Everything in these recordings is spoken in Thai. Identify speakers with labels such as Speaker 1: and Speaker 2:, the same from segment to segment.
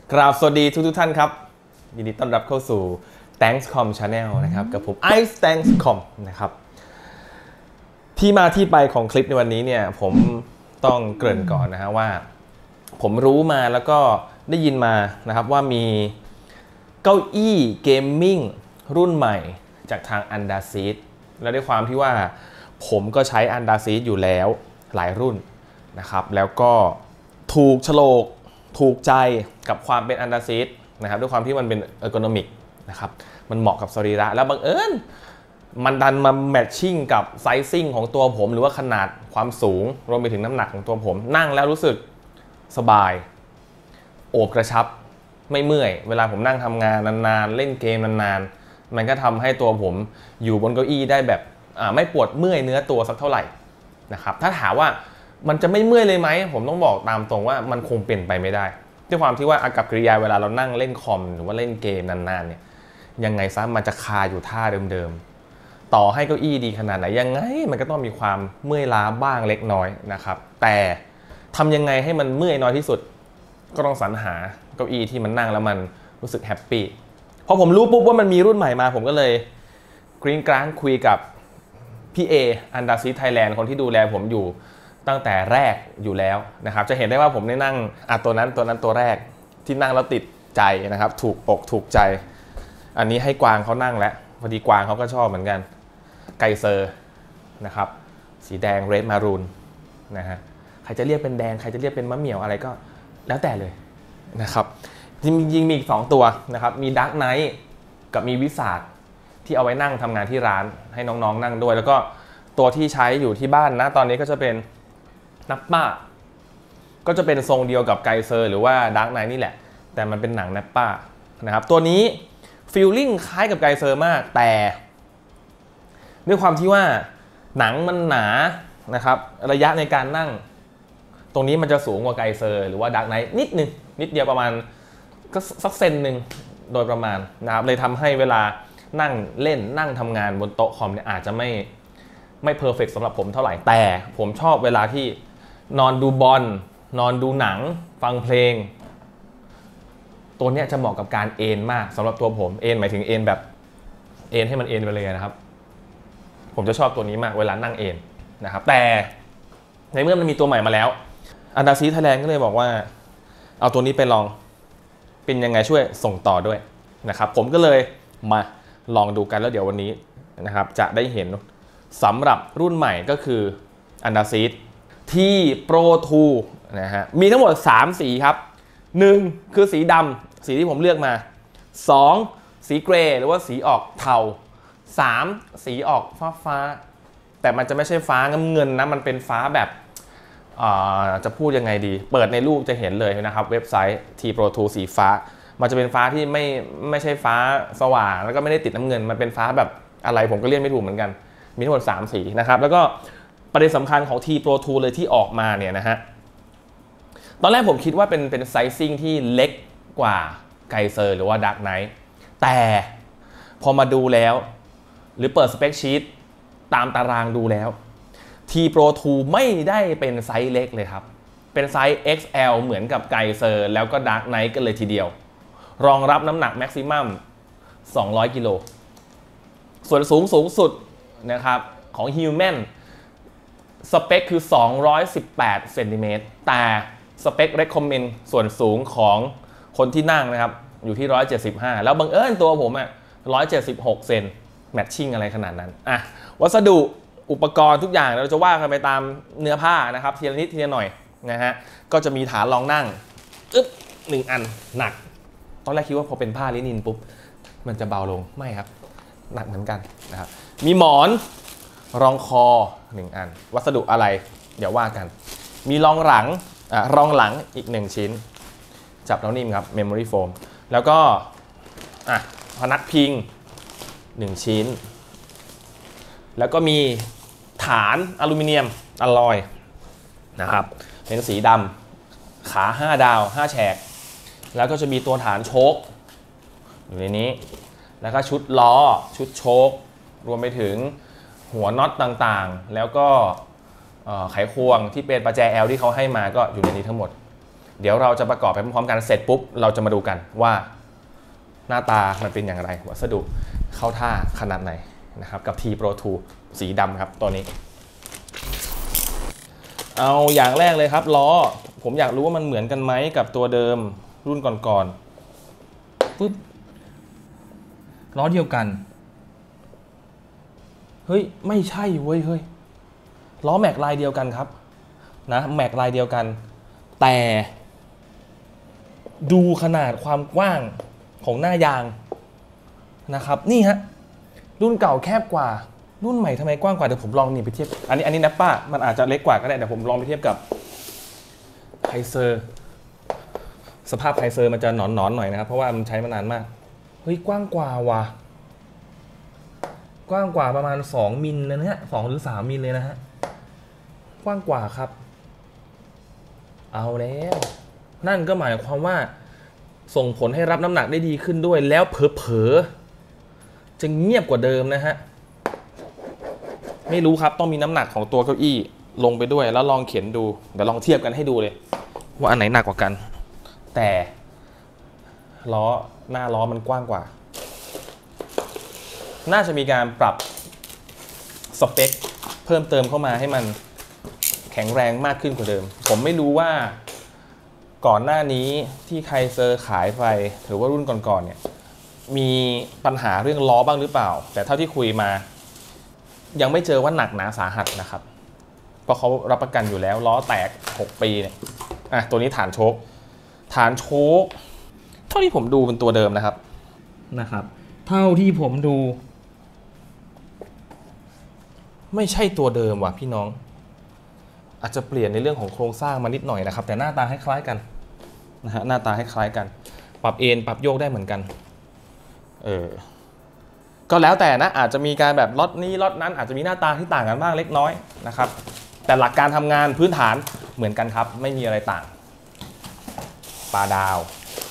Speaker 1: กราบสวัสดีทุกท่านครับยินดีต้อนรับเข้าสู่ Thankscom Channel นะครับกับผม Ice Thankscom นะครับที่มาที่ไปของคลิปในวันนี้เนี่ยผมต้องเกริ่นก่อนนะฮะว่าผมรู้มาแล้วก็ได้ยินมานะครับว่ามีเก้าอี้เกมมิ่งรุ่นใหม่จากทาง Underseat และด้วยความที่ว่าผมก็ใช้ Underseat อยู่แล้วหลายรุ่นนะครับแล้วก็ถูกโฉลกถูกใจกับความเป็น Underseat นะครับด้วยความที่มันเป็น ergonomic นะครับมันเหมาะกับสรีระแล้วบังเอิญมันดันมาแมทชิ่งกับไซซิ่งของตัวผมหรือว่าขนาดความสูงรวมไปถึงน้ำหนักของตัวผมนั่งแล้วรู้สึกสบายโอบกระชับไม่เมื่อยเวลาผมนั่งทำงานนานๆเล่นเกมนานๆมันก็ทำให้ตัวผมอยู่บนเก้าอี้ได้แบบไม่ปวดเมื่อยเนื้อตัวสักเท่าไหร่นะครับถ้าถามว่ามันจะไม่เมื่อยเลยไหมผมต้องบอกตามตรงว่ามันคงเป็นไปไม่ได้ด้วยความที่ว่าอากับกิริยาเวลาเรานั่งเล่นคอมหรือว่าเล่นเกมนานๆเนี่ยยังไงซะมันจะคาอยู่ท่าเดิมๆต่อให้เก้าอี้ดีขนาดไหนยังไงมันก็ต้องมีความเมื่อยล้าบ้างเล็กน้อยนะครับแต่ทำยังไงให้มันเมื่อยน้อยที่สุดก็ต้องสรรหาเก้าอี้ที่มันนั่งแล้วมันรู้สึกแฮปปี้พอผมรู้ปุ๊บว่ามันมีรุ่นใหม่มาผมก็เลยกรี๊งกร้างคุยกับพี่เอ Underseat Thailand คนที่ดูแลผมอยู่ตั้งแต่แรกอยู่แล้วนะครับจะเห็นได้ว่าผมได้นั่งตัวนั้นตัวแรกที่นั่งแล้วติดใจนะครับถูกอกถูกใจอันนี้ให้กวางเขานั่งแล้วพอดีกวางเขาก็ชอบเหมือนกันไกเซอร์นะครับสีแดงเรดมารูนนะฮะใครจะเรียกเป็นแดงใครจะเรียกเป็นมะเหมี่ยวอะไรก็แล้วแต่เลยนะครับจริงๆมีอีก2ตัวนะครับมีดาร์กไนท์กับมีวิสาดที่เอาไว้นั่งทำงานที่ร้านให้น้องๆนั่งด้วยแล้วก็ตัวที่ใช้อยู่ที่บ้านนะตอนนี้ก็จะเป็นนับป้าก็จะเป็นทรงเดียวกับไกเซอร์หรือว่าดาร์กไนท์นี่แหละแต่มันเป็นหนังนับป้านะครับตัวนี้ฟีลลิ่งคล้ายกับไกเซอร์มากแต่ด้วยความที่ว่าหนังมันหนานะครับระยะในการนั่งตรงนี้มันจะสูงกว่าไกเซอร์หรือว่าดาร์กไนท์นิดนึงนิดเดียวประมาณก็สักเซนหนึ่งโดยประมาณนะครับเลยทำให้เวลานั่งเล่นนั่งทำงานบนโต๊ะคอมเนี่ยอาจจะไม่เพอร์เฟกต์สำหรับผมเท่าไหร่แต่ผมชอบเวลาที่นอนดูบอลนอนดูหนังฟังเพลงตัวนี้จะเหมาะกับการเอนมากสำหรับตัวผมเอนหมายถึงเอนแบบเอนให้มันเอนไปเลยนะครับผมจะชอบตัวนี้มากเวลานั่งเอนนะครับแต่ในเมื่อมันมีตัวใหม่มาแล้ว Underseat Thailand ก็เลยบอกว่าเอาตัวนี้ไปลองเป็นยังไงช่วยส่งต่อด้วยนะครับผมก็เลยมาลองดูกันแล้วเดี๋ยววันนี้นะครับจะได้เห็นสำหรับรุ่นใหม่ก็คือ Underseat T-Pro 2นะฮะมีทั้งหมด3สีครับ1คือสีดำสีที่ผมเลือกมา2สีเกรย์หรือว่าสีออกเทา3สีออกฟ้าแต่มันจะไม่ใช่ฟ้าเงินนะมันเป็นฟ้าแบบจะพูดยังไงดีเปิดในรูปจะเห็นเลยนะครับเว็บไซต์ T-Pro 2สีฟ้ามันจะเป็นฟ้าที่ไม่ใช่ฟ้าสว่างแล้วก็ไม่ได้ติดน้ำเงินมันเป็นฟ้าแบบอะไรผมก็เรียกไม่ถูกเหมือนกันมีทั้งหมด3สีนะครับแล้วก็ประเด็นสำคัญของ T-Pro 2เลยที่ออกมาเนี่ยนะฮะตอนแรกผมคิดว่าเป็นไซซิ่งที่เล็กกว่าไกเซอร์หรือว่าดาร์กไนท์แต่พอมาดูแล้วหรือเปิดสเปคชีตตามตารางดูแล้ว T-Pro 2ไม่ได้เป็นไซส์เล็กเลยครับเป็นไซส์ XL เหมือนกับไกเซอร์แล้วก็ดาร์กไนท์กันเลยทีเดียวรองรับน้ำหนักแม็กซิมัม200กิโลส่วนสูงสุดนะครับของ Human สเปคคือ218เซนติเมตรแต่สเปค recommend ส่วนสูงของคนที่นั่งนะครับอยู่ที่175แล้วบังเอิญตัวผม176เซนแมทชิ่งอะไรขนาดนั้นวัสดุอุปกรณ์ทุกอย่างเราจะว่ากันไปตามเนื้อผ้านะครับทีละนิดทีละหน่อยนะฮะก็จะมีฐานรองนั่ง1อันหนักตอนแรกคิดว่าพอเป็นผ้าลินินปุ๊บมันจะเบาลงไม่ครับหนักเหมือนกันนะครับมีหมอนรองคอ1อันวัสดุอะไรเดี๋ยวว่ากันมีรองหลังอีก1ชิ้นจับแล้วนิ่มครับ Memory Foam แล้วก็พนักพิง1ชิ้นแล้วก็มีฐานอลูมิเนียมอลลอยนะครับเป็นสีดำขา5ดาว5แฉกแล้วก็จะมีตัวฐานโชคอยู่ในนี้แล้วก็ชุดล้อชุดโชครวมไปถึงหัวน็อตต่างๆแล้วก็ไขควงที่เป็นประแจ L ที่เขาให้มาก็อยู่ในนี้ทั้งหมดเดี๋ยวเราจะประกอบไปพร้อมๆกันเสร็จปุ๊บเราจะมาดูกันว่าหน้าตามันเป็นอย่างไรวัสดุเข้าท่าขนาดไหนนะครับกับ T Pro 2 สีดำครับตัวนี้เอาอย่างแรกเลยครับล้อผมอยากรู้ว่ามันเหมือนกันไหมกับตัวเดิมรุ่นก่อนๆปึ๊บล้อเดียวกันเฮ้ยไม่ใช่เว้ยเฮ้ยล้อแม็กลายเดียวกันครับนะแม็กลายเดียวกันแต่ดูขนาดความกว้างของหน้ายางนะครับนี่ฮะรุ่นเก่าแคบกว่ารุ่นใหม่ทำไมกว้างกว่าเดี๋ยวผมลองนี่ไปเทียบอันนี้นะป้ามันอาจจะเล็กกว่าก็ได้เดี๋ยวผมลองไปเทียบกับไฮเซอร์สภาพไฮเซอร์มันจะหนอนหน่อยนะครับเพราะว่ามันใช้มานานมากเฮ้ยกว้างกว่าว่ะกว้างกว่าประมาณ2มิลนะฮะ2หรือ3มิลเลยนะฮะกว้างกว่าครับเอาแล้วนั่นก็หมายความว่าส่งผลให้รับน้ำหนักได้ดีขึ้นด้วยแล้วเผลอๆจะเงียบกว่าเดิมนะฮะไม่รู้ครับต้องมีน้ำหนักของตัวเก้าอี้ลงไปด้วยแล้วลองเข็นดูเดี๋ยวลองเทียบกันให้ดูเลยว่าอันไหนหนักกว่ากันแต่ล้อหน้าล้อมันกว้างกว่าน่าจะมีการปรับสเปคเพิ่มเติมเข้ามาให้มันแข็งแรงมากขึ้นกว่าเดิมผมไม่รู้ว่าก่อนหน้านี้ที่ไคเซอร์ขายไปหรือว่ารุ่นก่อนๆเนี่ยมีปัญหาเรื่องล้อบ้างหรือเปล่าแต่เท่าที่คุยมายังไม่เจอว่าหนักหนาสาหัสนะครับเพราะเขารับประกันอยู่แล้วล้อแตก6ปีเนี่ยตัวนี้ฐานโชคเท่าที่ผมดูเป็นตัวเดิมนะครับเท่าที่ผมดูไม่ใช่ตัวเดิมว่ะพี่น้องอาจจะเปลี่ยนในเรื่องของโครงสร้างมานิดหน่อยนะครับแต่หน้าตาคล้ายๆกันนะฮะหน้าตาคล้ายๆกันปรับเอนปรับโยกได้เหมือนกันก็แล้วแต่นะอาจจะมีการแบบล็อตนี้ล็อตนั้นอาจจะมีหน้าตาที่ต่างกันบ้างเล็กน้อยนะครับแต่หลักการทำงานพื้นฐานเหมือนกันครับไม่มีอะไรต่างปลาดาว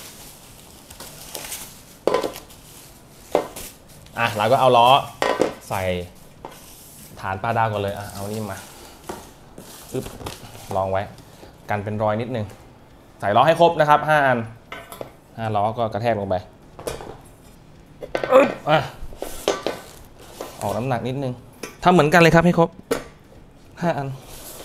Speaker 1: เราก็เอาล้อใส่ฐานปลาดาวก่อนเลยเอานี่มาอึ๊บลองไว้กันเป็นรอยนิดนึงใส่ล้อให้ครบนะครับ5 อัน5ล้อก็กระแทกลงไปออกน้ำหนักนิดนึงทำเหมือนกันเลยครับให้ครบ5 อัน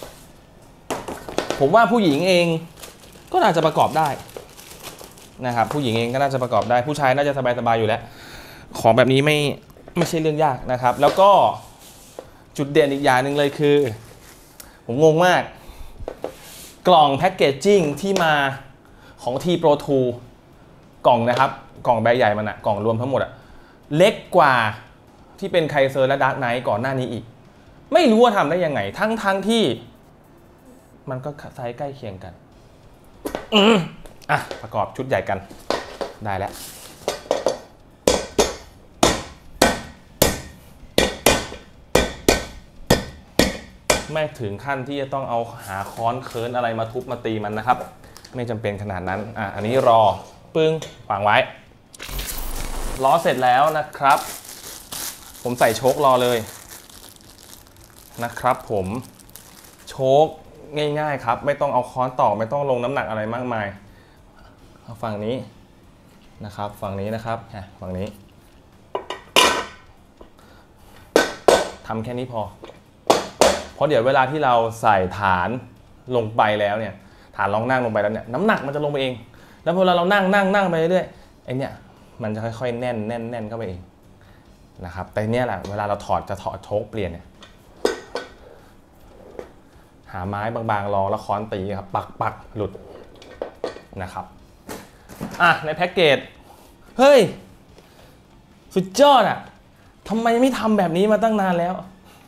Speaker 1: ผมว่าผู้หญิงเองก็น่าจะประกอบได้นะครับผู้หญิงเองก็น่าจะประกอบได้ผู้ชายน่าจะสบายๆอยู่แล้วของแบบนี้ไม่ใช่เรื่องยากนะครับแล้วก็จุดเด่นอีกอย่างหนึ่งเลยคือผมงงมากกล่องแพ็กเกจจิ้งที่มาของ T Pro 2 กล่องนะครับกล่องใบใหญ่มันกล่องรวมทั้งหมดเล็กกว่าที่เป็นไคเซอร์และดาร์กไนท์ก่อนหน้านี้อีกไม่รู้ว่าทำได้ยังไงทั้งที่มันก็ไซส์ใกล้เคียงกันประกอบชุดใหญ่กันได้แล้วไม่ถึงขั้นที่จะต้องเอาหาค้อนเคิร์นอะไรมาทุบมาตีมันนะครับไม่จำเป็นขนาดนั้นอันนี้รอปึ้งวางไว้ล้อเสร็จแล้วนะครับผมใส่โชครอเลยนะครับผมโชคง่ายๆครับไม่ต้องเอาค้อนตอกไม่ต้องลงน้ำหนักอะไรมากมายเอาฝั่งนี้นะครับฝั่งนี้นะครับฝั่งนี้ทำแค่นี้พอเพราะเดี๋ยวเวลาที่เราใส่ฐานลงไปแล้วเนี่ยฐานรองนั่งลงไปแล้วเนี่ยน้ำหนักมันจะลงไปเองแล้วพอเรานั่งไปเรื่อยๆไอ้เนี่ยมันจะค่อยๆแน่นเข้าไปเองนะครับแต่เนี่ยแหละเวลาเราจะถอดโชคเปลี่ยนเนี่ยหาไม้บางๆรองแล้วค้อนตีครับปักหลุดนะครับในแพ็กเกจเฮ้ยสุดยอดทำไมไม่ทำแบบนี้มาตั้งนานแล้ว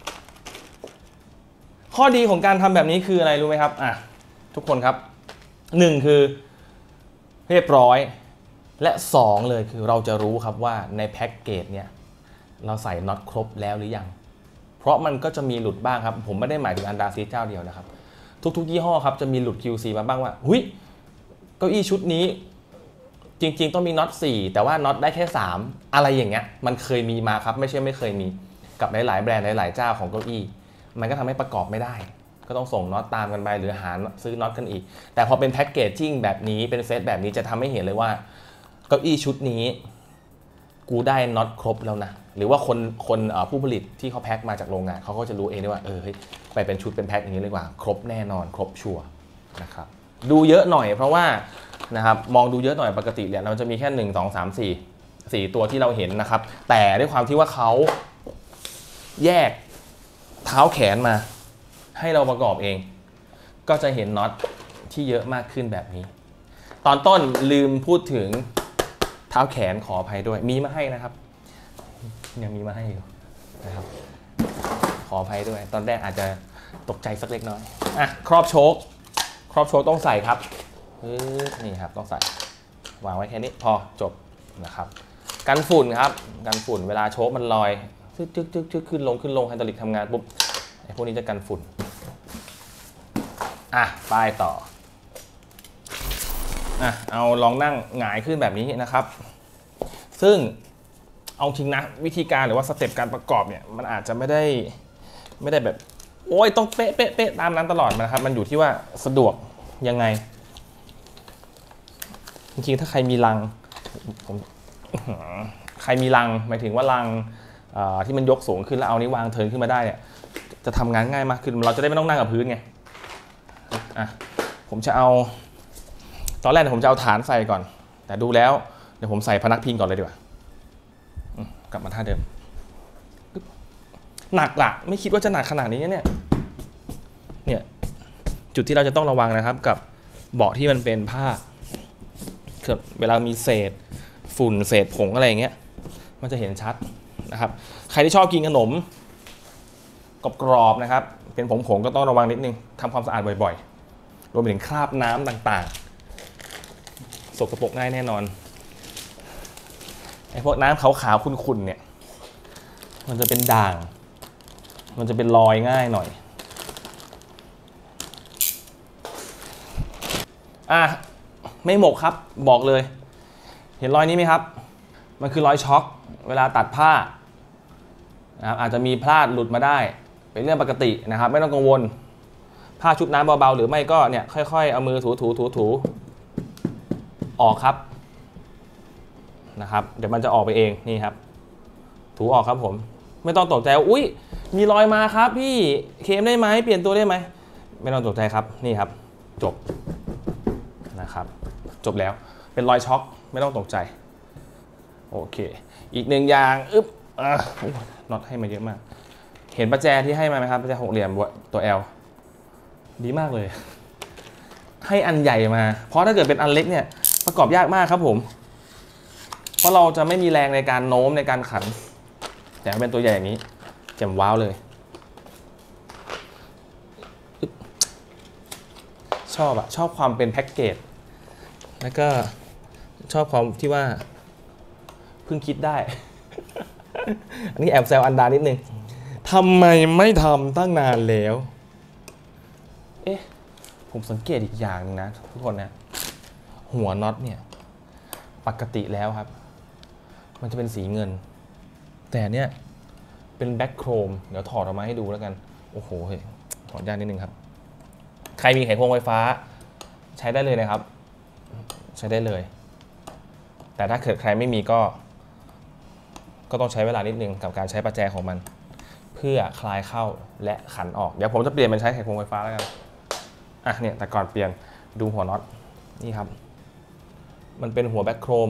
Speaker 1: ข้อดีของการทำแบบนี้คืออะไรรู้ไหมครับทุกคนครับ1คือเรียบร้อยและ2เลยคือเราจะรู้ครับว่าในแพ็กเกจเนี่ยเราใส่น็อตครบแล้วหรือยังเพราะมันก็จะมีหลุดบ้างครับผมไม่ได้หมายถึงอันดาซีเจ้าเดียวนะครับทุกๆยี่ห้อครับจะมีหลุด QC มาบ้างว่าหุ้ยเก้าอี้ชุดนี้จริงๆต้องมีน็อต4แต่ว่าน็อตได้แค่3อะไรอย่างเงี้ยมันเคยมีมาครับไม่ใช่ไม่เคยมีกับหลายๆแบรนด์หลายๆเจ้าของเก้าอี้มันก็ทำให้ประกอบไม่ได้ก็ต้องส่งน็อตตามกันไปหรือหาซื้อน็อตกันอีกแต่พอเป็นแพ็กเกจจิ้งแบบนี้เป็นเซตแบบนี้จะทำให้เห็นเลยว่าเก้าอี้ชุดนี้กูได้น็อตครบแล้วนะหรือว่าคนผู้ผลิตที่เขาแพ็คมาจากโรงงานเขาก็จะรู้เองได้ว่าเฮ้ยไปเป็นชุดเป็นแพ็คอย่างนี้เลยว่าครบแน่นอนครบชัวร์นะครับดูเยอะหน่อยเพราะว่านะครับมองดูเยอะหน่อยปกติเนี่ยเราจะมีแค่1 2 3 4ตัวที่เราเห็นนะครับแต่ด้วยความที่ว่าเขาแยกเท้าแขนมาให้เราประกอบเองก็จะเห็นน็อตที่เยอะมากขึ้นแบบนี้ตอนต้นลืมพูดถึงเท้าแขนขออภัยด้วยมีมาให้นะครับยังมีมาให้อยู่นะครับขออภัยด้วยตอนแรกอาจจะตกใจสักเล็กน้อยอ่ะครอบโชคต้องใส่ครับนี่ครับต้องใส่วางไว้แค่นี้พอจบนะครับกันฝุ่นครับกันฝุ่นเวลาโชคมันลอยจึ๊กขึ้นลงไฮดรอลิกทำงานปุ๊บไอ้พวกนี้จะกันฝุ่นป้ายต่อเอาลองนั่งหงายขึ้นแบบนี้นะครับซึ่งเอาจริงนะวิธีการหรือว่าสเต็ปการประกอบเนี่ยมันอาจจะไม่ได้แบบโอ้ยต้องเป๊ะตามนั้นตลอดนะครับมันอยู่ที่ว่าสะดวกยังไงจริงๆถ้าใครมีรังใครมีรังหมายถึงว่ารังที่มันยกสูงขึ้นแล้วเอานี้วางเทิร์นขึ้นมาได้เนี่ยจะทำงานง่ายมากขึ้นเราจะได้ไม่ต้องนั่งกับพื้นไงผมจะเอาตอนแรกผมจะเอาฐานใส่ก่อนแต่ดูแล้วเดี๋ยวผมใส่พนักพิงก่อนเลยดีกว่ากลับมาท่าเดิมหนักละไม่คิดว่าจะหนักขนาดนี้เนี่ยจุดที่เราจะต้องระวังนะครับกับเบาะที่มันเป็นผ้าเวลามีเศษฝุ่นเศษผงอะไรอย่างเงี้ยมันจะเห็นชัดนะครับใครที่ชอบกินขนมกรอบๆนะครับเป็นผงก็ต้องระวังนิดนึงทำความสะอาดบ่อยๆรวมไปถึงคราบน้ำต่างๆสกปรกง่ายแน่นอนไอ้พวกน้ำขาวๆขุ่นๆเนี่ยมันจะเป็นด่างมันจะเป็นรอยง่ายหน่อยไม่หมกครับบอกเลยเห็นรอยนี้ไหมครับมันคือรอยช็อคเวลาตัดผ้านะครับอาจจะมีพลาดหลุดมาได้เป็นเรื่องปกตินะครับไม่ต้องกังวลผ้าชุบน้ำเบาๆหรือไม่ก็เนี่ยค่อยๆเอามือถูออกครับนะครับเดี๋ยวมันจะออกไปเองนี่ครับถูออกครับผมไม่ต้องตกใจว่าอุ๊ยมีรอยมาครับพี่เคลมได้ไหมเปลี่ยนตัวได้ไหมไม่ต้องตกใจครับนี่ครับจบนะครับจบแล้วเป็นรอยช็อคไม่ต้องตกใจโอเคอีกหนึ่งอย่างน็อตให้มาเยอะมากเห็นประแจที่ให้มาไหมครับประแจหกเหลี่ยมตัว L ดีมากเลยให้อันใหญ่มาเพราะถ้าเกิดเป็นอันเล็กเนี่ยประกอบยากมากครับผมเพราะเราจะไม่มีแรงในการโน้มในการขันแต่เป็นตัวใหญ่อย่างนี้แจ่มว้าวเลยชอบความเป็นแพ็กเกจแล้วก็ชอบความที่ว่าเพิ่งคิดได้ อันนี้แอบแซวอันดานิดนึงทำไมไม่ทำตั้งนานแล้วผมสังเกตอีกอย่างนึงนะทุกคนนะหัวน็อตเนี่ยปกติแล้วครับมันจะเป็นสีเงินแต่เนี่ยเป็นแบ็คโครมเดี๋ยวถอดออกมาให้ดูแล้วกันโอ้โหถอดยากนิดนึงครับใครมีไขควงไฟฟ้าใช้ได้เลยนะครับใช้ได้เลยแต่ถ้าเกิดใครไม่มีก็ต้องใช้เวลานิดนึงกับการใช้ประแจของมันเพื่อคลายเข้าและขันออกเดี๋ยวผมจะเปลี่ยนเป็นใช้ไขควงไฟฟ้าแล้วกันเนี่ยแต่ก่อนเปลี่ยนดูหัวน็อตนี่ครับมันเป็นหัวแบ็คโครม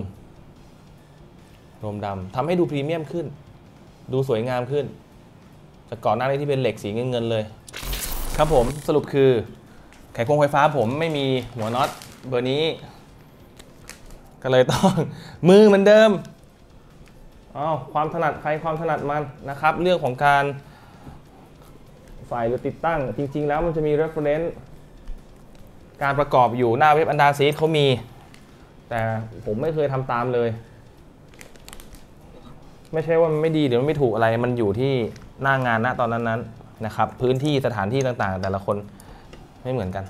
Speaker 1: ดำทำให้ดูพรีเมียมขึ้นดูสวยงามขึ้นจากก่อนหน้านี้ที่เป็นเหล็กสีเงินเลยครับผมสรุปคือไขควงไฟฟ้าผมไม่มีหัวน็อตเบอร์นี้ก็เลยต้องมือเหมือนเดิมความถนัดใครความถนัดมันนะครับเรื่องของการใส่หรือติดตั้งจริงๆแล้วมันจะมี reference การประกอบอยู่หน้าเว็บอันดาซีเขามีแต่ผมไม่เคยทำตามเลยไม่ใช่ว่ามันไม่ดีหรือมันไม่ถูกอะไรมันอยู่ที่หน้างานณตอนนั้นๆนะครับพื้นที่สถานที่ต่างๆแต่ละคนไม่เหมือนกัน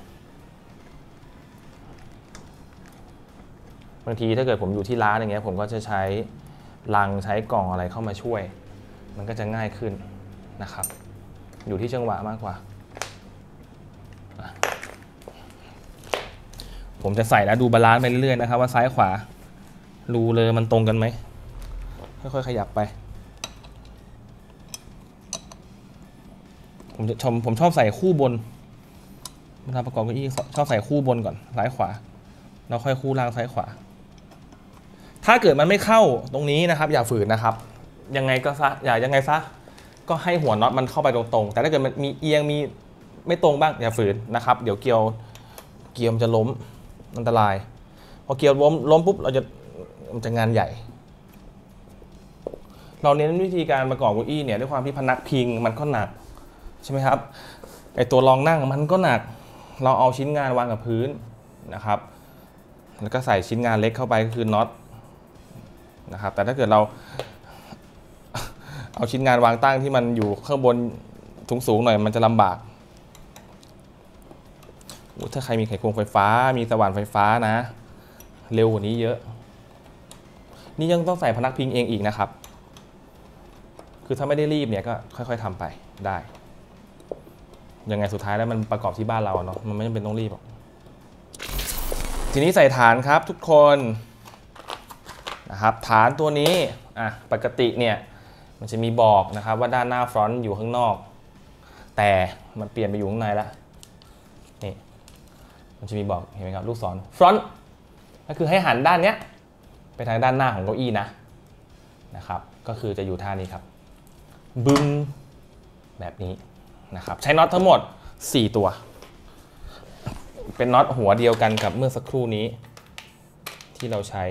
Speaker 1: บางทีถ้าเกิดผมอยู่ที่ร้านอย่างเงี้ยผมก็จะใช้ลังใช้กล่องอะไรเข้ามาช่วยมันก็จะง่ายขึ้นนะครับอยู่ที่จังหวะมากกว่าผมจะใส่แล้วดูบาลานซ์ไปเรื่อยๆนะครับว่าซ้ายขวารูเลยมันตรงกันไหมค่อยๆขยับไปผมชอบใส่คู่บนเวลาประกอบเก้าอี้ชอบใส่คู่บนก่อนซ้ายขวาแล้วค่อยคู่ล่างซ้ายขวาถ้าเกิดมันไม่เข้าตรงนี้นะครับอย่าฝืนนะครับยังไงก็ซะยังไงซะก็ให้หัวน็อตมันเข้าไปตรงๆแต่ถ้าเกิดมันมีเอียงมีไม่ตรงบ้างอย่าฝืนนะครับเดี๋ยวเกียวมันจะล้มอันตรายพอเกียวล้มปุ๊บมันจะงานใหญ่เราเน้นวิธีการประกอบเก้าอี้เนี่ยด้วยความที่พนักพิงมันก็หนักใช่ไหมครับไอตัวรองนั่งมันก็หนักเราเอาชิ้นงานวางกับพื้นนะครับแล้วก็ใส่ชิ้นงานเล็กเข้าไปก็คือน็อตนะครับแต่ถ้าเกิดเราเอาชิ้นงานวางตั้งที่มันอยู่ข้างบนสูงหน่อยมันจะลำบากถ้าใครมีไขควงไฟฟ้ามีสว่านไฟฟ้านะเร็วกว่านี้เยอะนี่ยังต้องใส่พนักพิงเองอีกนะครับคือถ้าไม่ได้รีบเนี่ยก็ค่อยๆทำไปได้ยังไงสุดท้ายแล้วมันประกอบที่บ้านเราเนาะมันไม่จำเป็นต้องรีบหรอกทีนี้ใส่ฐานครับทุกคนนะครับฐานตัวนี้ปกติเนี่ยมันจะมีบอกนะครับว่าด้านหน้าฟรอนต์อยู่ข้างนอกแต่มันเปลี่ยนไปอยู่ข้างในแล้วนี่มันจะมีบอกเห็นไหมครับลูกศรฟรอนต์ก็คือให้หันด้านเนี้ยไปทางด้านหน้าของเก้าอี้นะครับก็คือจะอยู่ท่านี้ครับบึ้มแบบนี้นะครับใช้น็อตทั้งหมด4ตัวเป็นน็อตหัวเดียวกันกับเมื่อสักครู่นี้ที่เราใช้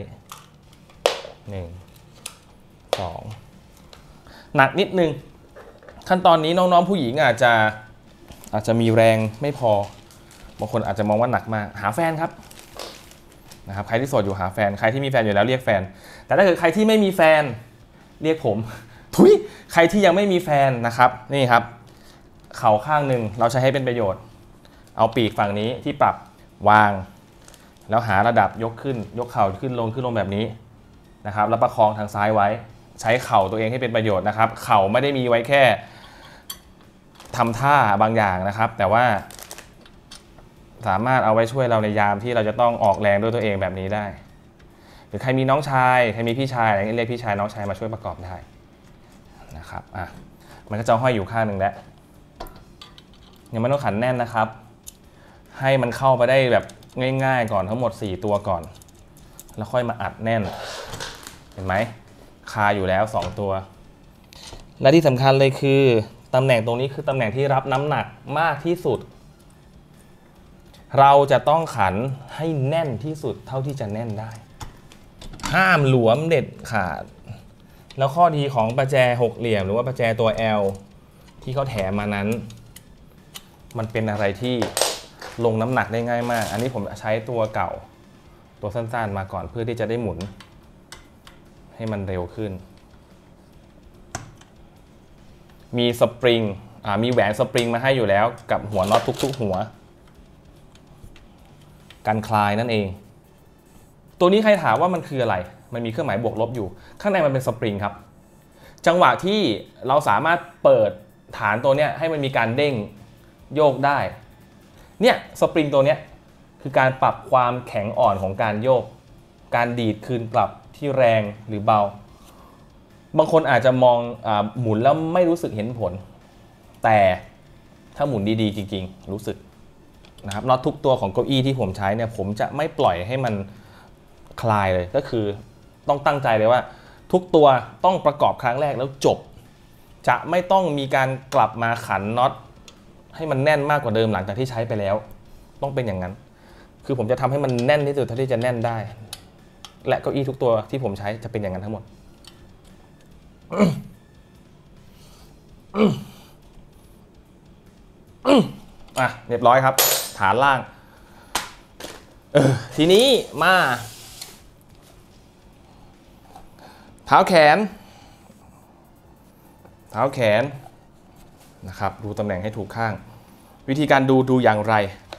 Speaker 1: 1 2หนักนิดนึงขั้นตอนนี้น้องๆผู้หญิงอาจจะมีแรงไม่พอบางคนอาจจะมองว่าหนักมากหาแฟนครับนะครับใครที่โสดอยู่หาแฟนใครที่มีแฟนอยู่แล้วเรียกแฟนแต่ถ้าเกิดใครที่ไม่มีแฟนเรียกผมทุยใครที่ยังไม่มีแฟนนะครับนี่ครับเข่าข้างหนึ่งเราใช้ให้เป็นประโยชน์เอาปีกฝั่งนี้ที่ปรับวางแล้วหาระดับยกขึ้นยกเข่าขึ้นลงแบบนี้นะครับแล้วประคองทางซ้ายไว้ใช้เข่าตัวเองให้เป็นประโยชน์นะครับเข่าไม่ได้มีไว้แค่ทำท่าบางอย่างนะครับแต่ว่าสามารถเอาไว้ช่วยเราในยามที่เราจะต้องออกแรงด้วยตัวเองแบบนี้ได้หรือใครมีน้องชายใครมีพี่ชายอะไรเรียกพี่ชายน้องชายมาช่วยประกอบได้นะครับมันก็จะห้อยอยู่ข้างหนึ่งแล้วยังไม่ต้องขันแน่นนะครับให้มันเข้าไปได้แบบง่ายๆก่อนทั้งหมด4ตัวก่อนแล้วค่อยมาอัดแน่นเห็นไหมคาอยู่แล้ว2ตัวและที่สำคัญเลยคือตำแหน่งตรงนี้คือตำแหน่งที่รับน้ำหนักมากที่สุดเราจะต้องขันให้แน่นที่สุดเท่าที่จะแน่นได้ห้ามหลวมเด็ดขาดแล้วข้อดีของประแจ6เหลี่ยมหรือว่าประแจตัว L ที่เขาแถมมานั้นมันเป็นอะไรที่ลงน้ำหนักได้ง่ายมากอันนี้ผมใช้ตัวเก่าตัวสั้นๆมาก่อนเพื่อที่จะได้หมุนให้มันเร็วขึ้นมีสปริงมีแหวนสปริงมาให้อยู่แล้วกับหัวน็อตทุกๆหัวกันคลายนั่นเองตัวนี้ใครถามว่ามันคืออะไรมันมีเครื่องหมายบวกลบอยู่ข้างในมันเป็นสปริงครับจังหวะที่เราสามารถเปิดฐานตัวเนี้ยให้มันมีการเด้งโยกได้เนี่ยสปริงตัวเนี้ยคือการปรับความแข็งอ่อนของการโยกการดีดคืนกลับที่แรงหรือเบาบางคนอาจจะมองหมุนแล้วไม่รู้สึกเห็นผลแต่ถ้าหมุนดีๆจริงๆรู้สึกนะครับน็อตทุกตัวของเก้าอี้ที่ผมใช้เนี่ยผมจะไม่ปล่อยให้มันคลายเลยก็คือต้องตั้งใจเลยว่าทุกตัวต้องประกอบครั้งแรกแล้วจบจะไม่ต้องมีการกลับมาขันน็อตให้มันแน่นมากกว่าเดิมหลังจากที่ใช้ไปแล้วต้องเป็นอย่างนั้นคือผมจะทำให้มันแน่นที่สุดเท่าที่จะแน่นได้และเก้าอี้ทุกตัวที่ผมใช้จะเป็นอย่างนั้นทั้งหมดเรียบร้อยครับฐานล่างทีนี้มาเท้าแขนนะครับดูตำแหน่งให้ถูกข้างวิธีการดูอย่างไร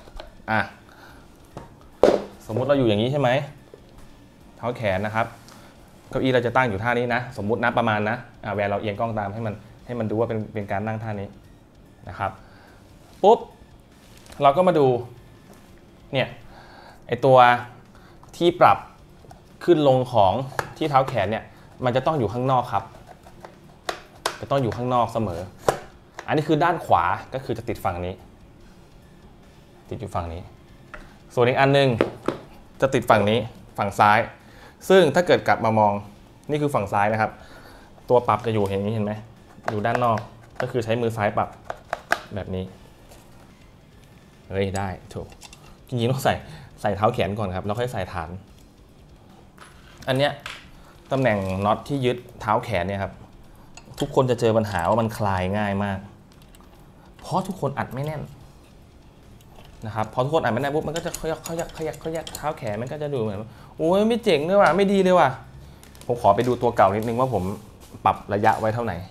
Speaker 1: สมมุติเราอยู่อย่างนี้ใช่ไหมเท้าแขนนะครับเก้าอี้เราจะตั้งอยู่ท่านี้นะสมมุตินะประมาณนะแวนเราเอียงกล้องตามให้มันดูว่าเป็นการนั่งท่านี้นะครับปุ๊บเราก็มาดูเนี่ยไอตัวที่ปรับขึ้นลงของที่เท้าแขนเนี่ยมันจะต้องอยู่ข้างนอกครับจะต้องอยู่ข้างนอกเสมออันนี้คือด้านขวาก็คือจะติดฝั่งนี้ติดอยู่ฝั่งนี้ส่วนอีกอันนึงจะติดฝั่งนี้ฝั่งซ้ายซึ่งถ้าเกิดกลับมามองนี่คือฝั่งซ้ายนะครับตัวปรับจะอยู่เห็นไหมอยู่ด้านนอกก็คือใช้มือซ้ายปรับแบบนี้เฮ้ยได้ถูกจริงๆต้องใส่เท้าแขนก่อนครับแล้วค่อยใส่ฐานอันเนี้ยตำแหน่งน็อตที่ยึดเท้าแขนเนี่ยครับทุกคนจะเจอปัญหาว่ามันคลายง่ายมากเพราะทุกคนอัดไม่แน่นนะครับพอทุกคนอัดไม่แน่ปุ๊บมันก็จะขยักเท้าแขนมันก็จะดูเหมือนโอ้ยไม่เจ๋งเลยว่ะไม่ดีเลยว่ะผมขอไปดูตัวเก่านิดนึงว่าผมปรับระยะไว้เท่าไหร่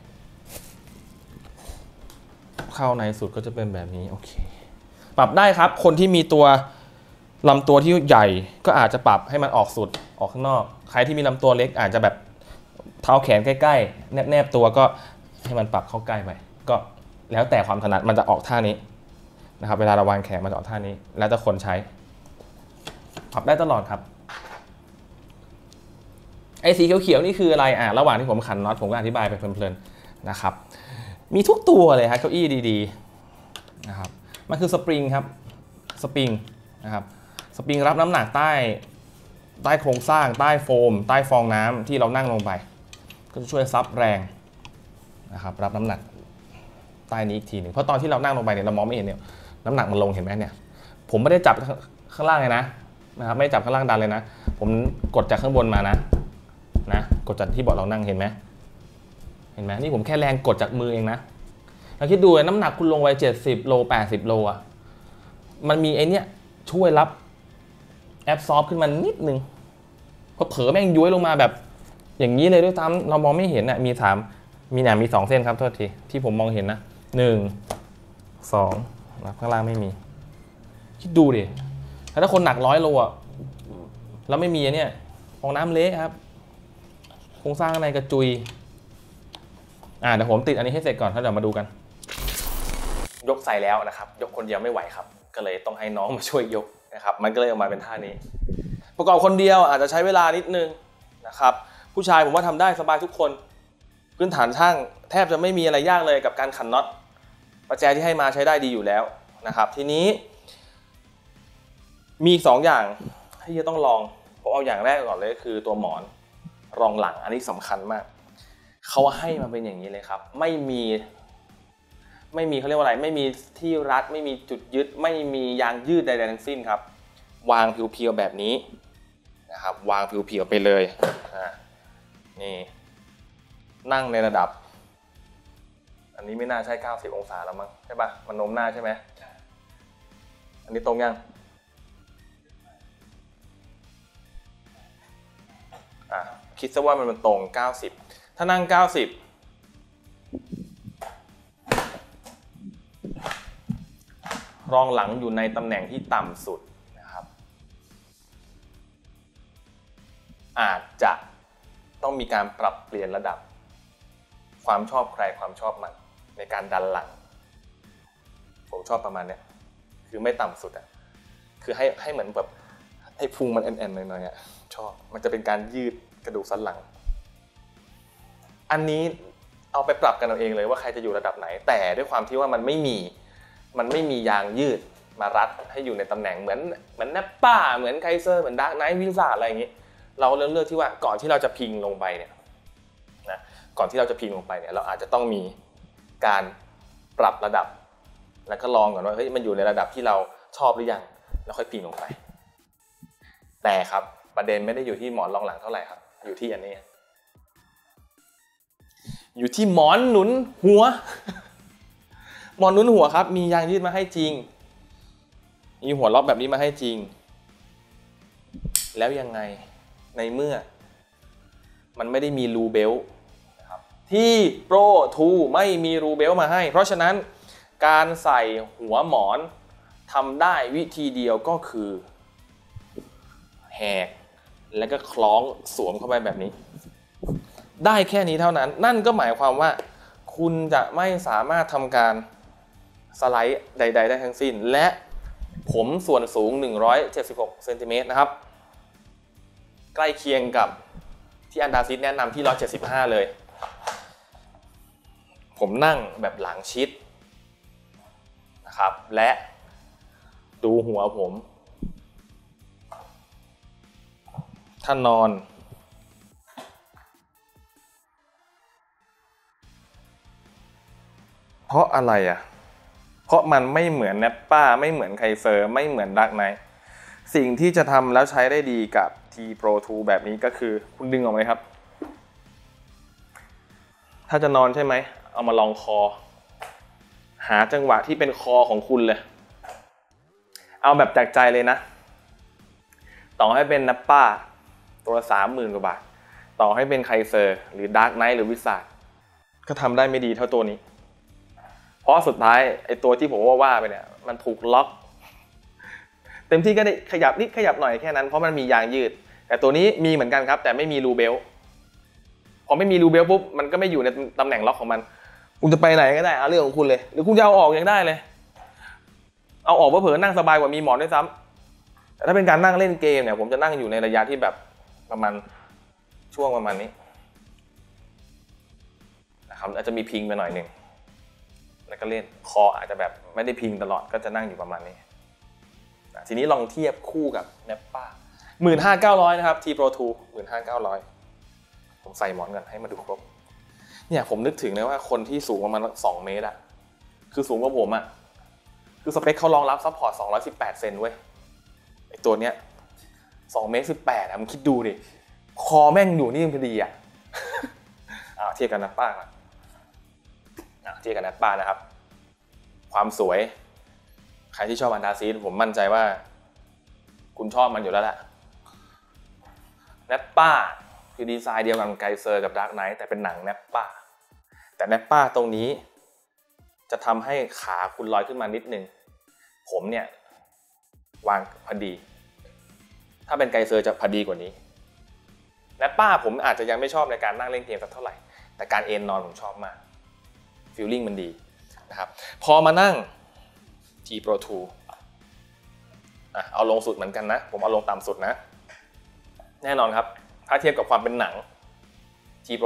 Speaker 1: เข้าในสุดก็จะเป็นแบบนี้โอเคปรับได้ครับคนที่มีตัวลำตัวที่ใหญ่ก็อาจจะปรับให้มันออกสุดออกข้างนอกใครที่มีลำตัวเล็กอาจจะแบบเท้าแขนใกล้ๆแนบตัวก็ให้มันปรับเข้าใกล้ไปก็แล้วแต่ความถนัดมันจะออกท่านี้นะครับเวลาเราวางแขนมันจะออกท่านี้แล้วแต่คนใช้ปรับได้ตลอดครับไอ้สีเขียวๆนี่คืออะไรระหว่างที่ผมขันน็อตผมก็อธิบายไปเพลินๆนะครับมีทุกตัวเลยครับเก้าอี้ดีๆนะครับมันคือสปริงครับสปริงนะครับสปริงรับน้ำหนักใต้โครงสร้างใต้โฟมใต้ฟองน้ำที่เรานั่งลงไปก็จะช่วยซับแรงนะครับรับน้ำหนักใต้นี้อีกทีหนึ่งเพราะตอนที่เรานั่งลงไปเนี่ยเรามองไม่เห็นเนี่ยน้ำหนักมันลงเห็นไหมเนี่ยผมไม่ได้จับข้างล่างเลยนะครับไม่ได้จับข้างล่างดันเลยนะผมกดจากข้างบนมานะกดจากที่เบาะเรานั่งเห็นไหมนี่ผมแค่แรงกดจากมือเองนะเราคิดดูน้ำหนักคุณลงไป70 โล 80 โลอ่ะมันมีไอเนี้ยช่วยรับแอบซอร์บขึ้นมานิดนึงเพราะเผลอแม่งย้วยลงมาแบบอย่างนี้เลยด้วยซ้ำเรามองไม่เห็นมี2 เส้นครับโทษทีที่ผมมองเห็นนะ1 2ข้างล่างไม่มีคิดดูดิถ้าคนหนัก100 โลอ่ะแล้วไม่มีเนี่ยฟองน้ำเละครับโครงสร้างอะไรกระจุยเดี๋ยวผมติดอันนี้ให้เสร็จก่อนแล้วเดี๋ยวมาดูกันยกใส่แล้วนะครับยกคนเดียวไม่ไหวครับก็เลยต้องให้น้องมาช่วยยกนะครับมันก็เลยออกมาเป็นท่านี้ประกอบคนเดียวอาจจะใช้เวลานิดนึงนะครับผู้ชายผมว่าทำได้สบายทุกคนพื้นฐานช่างแทบจะไม่มีอะไรยากเลยกับการขันน็อตประแจที่ให้มาใช้ได้ดีอยู่แล้วนะครับทีนี้มี2 อย่างที่จะต้องลองผมเอาอย่างแรกก่อนเลยก็คือตัวหมอนรองหลังอันนี้สำคัญมากเขาให้มาเป็นอย่างนี้เลยครับไม่มีเขาเรียกว่าอะไรไม่มีที่รัดไม่มีจุดยึดไม่มียางยืดใดๆทั้งสิ้นครับวางเพียวๆแบบนี้นะครับวางเพียวๆไปเลยนี่นั่งในระดับอันนี้ไม่น่าใช่90 องศาแล้วมั้งใช่ปะมันโน้มหน้าใช่ไหมอันนี้ตรงยังคิดซะว่ามันตรง90ถ้านั่ง90รองหลังอยู่ในตำแหน่งที่ต่ำสุดนะครับอาจจะต้องมีการปรับเปลี่ยนระดับความชอบใครความชอบมันในการดันหลังผมชอบประมาณเนี้ยคือไม่ต่ำสุดคือให้เหมือนแบบให้พุงมันแอนๆหน่อยๆชอบมันจะเป็นการยืดกระดูกสันหลังอันนี้เอาไปปรับกันเอาเองเลยว่าใครจะอยู่ระดับไหนแต่ด้วยความที่ว่ามันไม่มียางยืดมารัดให้อยู่ในตำแหน่งเหมือนแนปป้าเหมือนไคเซอร์เหมือนดาร์กไนท์วิซ่าอะไรอย่างนี้เราเลือกที่ว่าก่อนที่เราจะพิงลงไปเนี่ยนะก่อนที่เราจะพิงลงไปเนี่ยเราอาจจะต้องมีการปรับระดับแล้วก็ลองก่อนว่าเฮ้ยมันอยู่ในระดับที่เราชอบหรือยังแล้วค่อยพิงลงไปแต่ครับประเด็นไม่ได้อยู่ที่หมอนรองหลังเท่าไหร่ครับอยู่ที่อันนี้อยู่ที่หมอนหนุนหัวหมอนหนุนหัวครับมียางยืดมาให้จริงมีหัวล็อกแบบนี้มาให้จริงแล้วยังไงในเมื่อมันไม่ได้มีรูเบลนะครับที่โปร2ไม่มีรูเบลมาให้เพราะฉะนั้นการใส่หัวหมอนทำได้วิธีเดียวก็คือแหกแล้วก็คล้องสวมเข้าไปแบบนี้ได้แค่นี้เท่านั้นนั่นก็หมายความว่าคุณจะไม่สามารถทำการสไลด์ใดๆได้ทั้งสิ้นและผมส่วนสูง176เซนติเมตรนะครับใกล้เคียงกับที่อันดาซิสแนะนำที่175เลยผมนั่งแบบหลังชิดนะครับและดูหัวผมถ้านอนเพราะอะไรอ่ะเพราะมันไม่เหมือนแนปป้าไม่เหมือนไคเซอร์ไม่เหมือนดักไนท์สิ่งที่จะทำแล้วใช้ได้ดีกับ T Pro 2 แบบนี้ก็คือคุณดึงออกไหมครับถ้าจะนอนใช่ไหมเอามาลองคอหาจังหวะที่เป็นคอของคุณเลยเอาแบบจากใจเลยนะต่อให้เป็นนัปป้าตัวละ30,000 กว่าบาทต่อให้เป็นไคเซอร์หรือดาร์กไนท์หรือวิสาดก็ทำได้ไม่ดีเท่าตัวนี้เพราะสุดท้ายไอตัวที่ผมว่าไปเนี่ยมันถูกล็อกเต็มที่ก็ได้ขยับนิดขยับหน่อยแค่นั้นเพราะมันมียางยืดแต่ตัวนี้มีเหมือนกันครับแต่ไม่มีรูเบลพอไม่มีรูเบลปุ๊บมันก็ไม่อยู่ในตำแหน่งล็อกของมันคุณจะไปไหนก็ได้เอาเรื่องของคุณเลยหรือคุณจะเอาออกยังได้เลยเอาออกเผลอนั่งสบายกว่ามีหมอนด้วยซ้ำแต่ถ้าเป็นการนั่งเล่นเกมเนี่ยผมจะนั่งอยู่ในระยะที่แบบประมาณช่วงประมาณนี้นะครับอาจจะมีพิงไปหน่อยหนึ่งแล้วก็เล่นคออาจจะแบบไม่ได้พิงตลอดก็จะนั่งอยู่ประมาณนี้ทีนี้ลองเทียบคู่กับแนปป้า15,900นะครับ T Pro 2 15,900ผมใส่หมอนกันให้มาดูครบเนี่ยผมนึกถึงนะว่าคนที่สูงประมาณ2 เมตรอะคือสูงกว่าผมอะคือสเปคเขารองรับซัพพอร์ต218เซนเว้ยไอตัวเนี้ย2 เมตร 18อะมึงคิดดูดิคอแม่งอยู่นี่พอดีอะเทียบกันแนปป้าก่อนเทียบกันแนปป้านะครับความสวยใครที่ชอบอันดาซีผมมั่นใจว่าคุณชอบมันอยู่แล้วแหละแนปป้าคือดีไซน์เดียวกันไกเซอร์กับดาร์กไนท์แต่เป็นหนังแนปป้าแต่แนปป้าตรงนี้จะทำให้ขาคุณลอยขึ้นมานิดนึงผมเนี่ยวางพอดีถ้าเป็นไกเซอร์จะพอดีกว่านี้แนปป้าผมอาจจะยังไม่ชอบในการนั่งเล่นเกมสักเท่าไหร่แต่การเอนนอนผมชอบมากฟีลลิ่งมันดีนะครับพอมานั่ง T Pro 2เอาลงสุดเหมือนกันนะผมเอาลงต่ำสุดนะแน่นอนครับถ้าเทียบกับความเป็นหนัง T Pro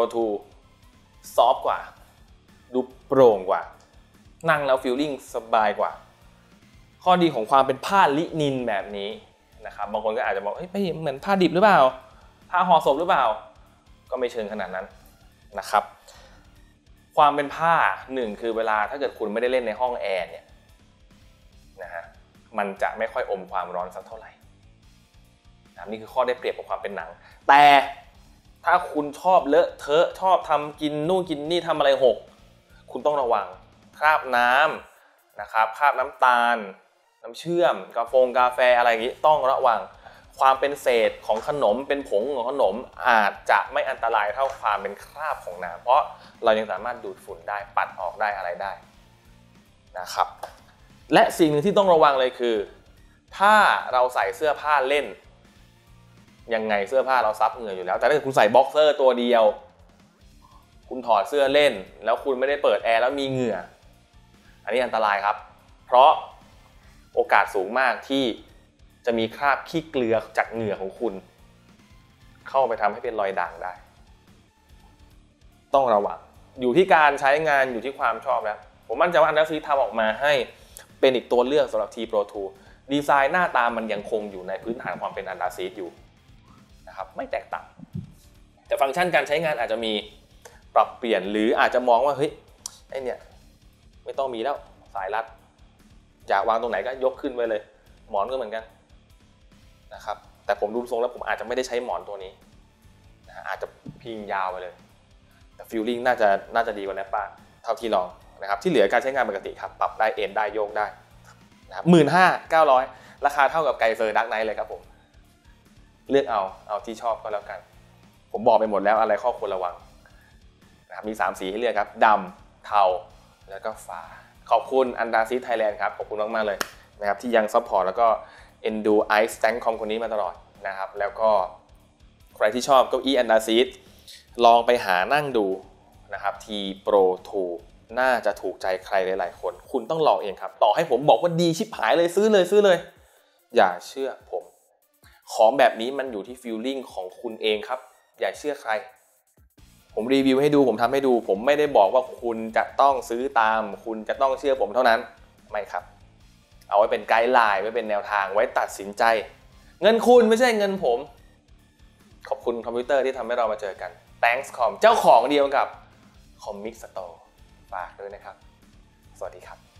Speaker 1: 2 ซอฟต์กว่าดูโปร่งกว่านั่งแล้วฟีลลิ่งสบายกว่าข้อดีของความเป็นผ้าลินินแบบนี้นะครับบางคนก็อาจจะบอกเฮ้ยเหมือนผ้าดิบหรือเปล่าผ้าห่อศพหรือเปล่าก็ไม่เชิงขนาดนั้นนะครับความเป็นผ้า1คือเวลาถ้าเกิดคุณไม่ได้เล่นในห้องแอร์เนี่ยนะฮะมันจะไม่ค่อยอมความร้อนสักเท่าไหร่นี่คือข้อได้เปรียบของความเป็นหนังแต่ถ้าคุณชอบเลอะเทอะชอบทำกินนู่นกินนี่ทำอะไรหกคุณต้องระวังคราบน้ำนะครับคราบน้ำตาลน้ำเชื่อมกาแฟอะไรอย่างนี้ต้องระวังความเป็นเศษของขนมเป็นผงของขนมอาจจะไม่อันตรายเท่าความเป็นคราบของน้ำเพราะเรายังสามารถดูดฝุ่นได้ปัดออกได้อะไรได้นะครับและสิ่งหนึ่งที่ต้องระวังเลยคือถ้าเราใส่เสื้อผ้าเล่นยังไงเสื้อผ้าเราซับเหงื่ออยู่แล้วแต่ถ้าเกิดคุณใส่บ็อกเซอร์ตัวเดียวคุณถอดเสื้อเล่นแล้วคุณไม่ได้เปิดแอร์แล้วมีเหงื่ออันนี้อันตรายครับเพราะโอกาสสูงมากที่จะมีคราบขี้เกลือจากเหงื่อของคุณเข้าไปทำให้เป็นรอยด่างได้ต้องระวังอยู่ที่การใช้งานอยู่ที่ความชอบนะผมมั่นใจว่าอันดาซีทำออกมาให้เป็นอีกตัวเลือกสำหรับ T Pro 2 ดีไซน์หน้าตามันยังคงอยู่ในพื้นฐานความเป็นอันดาซีอยู่นะครับไม่แตกต่างแต่ฟังก์ชันการใช้งานอาจจะมีปรับเปลี่ยนหรืออาจจะมองว่าเฮ้ยไอเนี่ยไม่ต้องมีแล้วสายรัดอยากวางตรงไหนก็ยกขึ้นไว้เลยหมอนก็เหมือนกันนะครับแต่ผมดูทรงแล้วผมอาจจะไม่ได้ใช้หมอนตัวนี้นะอาจจะพิงยาวไปเลยแต่ฟีลลิ่งน่าจะดีกว่าแนปป้าเท่าที่ลองนะครับที่เหลือการใช้งานปกติครับปรับได้เอนได้โยกได้นะครับ15,900ราคาเท่ากับไกเซอร์ดาร์กไนท์เลยครับผมเลือกเอาที่ชอบก็แล้วกันผมบอกไปหมดแล้วอะไรข้อควรระวังนะครับมี3สีให้เลือกครับดำเทาแล้วก็ฟ้าขอบคุณอันดาซีไทยแลนด์ครับขอบคุณมากๆเลยนะครับที่ยังซัพพอร์ตแล้วก็เอ็นดูไอซ์แตงคอมคนนี้มาตลอดนะครับแล้วก็ใครที่ชอบเก้าอี้อันดาซีลองไปหานั่งดูนะครับ T Pro น่าจะถูกใจใครหลายๆคนคุณต้องลองเองครับต่อให้ผมบอกว่าดีชิบหายเลยซื้อเลยอย่าเชื่อผมของแบบนี้มันอยู่ที่ฟีลลิ่งของคุณเองครับอย่าเชื่อใครผมรีวิวให้ดูผมทำให้ดูผมไม่ได้บอกว่าคุณจะต้องซื้อตามคุณจะต้องเชื่อผมเท่านั้นไม่ครับเอาไว้เป็นไกด์ไลน์ไว้เป็นแนวทางไว้ตัดสินใจเงินคุณไม่ใช่เงินผมขอบคุณคอมพิวเตอร์ที่ทำให้เรามาเจอกัน Thanks.com เจ้าของเดียวกับ Comic Store ฝากด้วยนะครับสวัสดีครับ